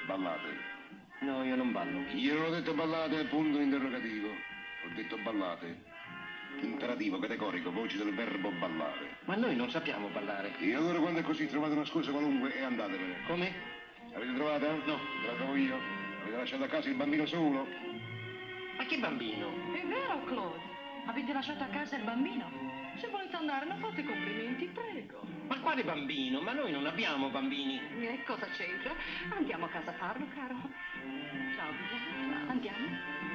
ballate. No, io non ballo. Io non ho detto ballate, punto interrogativo. Ho detto ballate. Imperativo, categorico, voce del verbo ballare. Ma noi non sappiamo ballare. E allora quando è così trovate una scusa qualunque e andatevene. Come? L'avete trovata? No. Te la trovo io. Avete lasciato a casa il bambino solo? Ma che bambino? È vero, Claude. Avete lasciato a casa il bambino? Se volete andare, non fate complimenti, prego. Ma quale bambino? Ma noi non abbiamo bambini. E cosa c'entra? Andiamo a casa a farlo, caro. Ciao, Bill. Andiamo.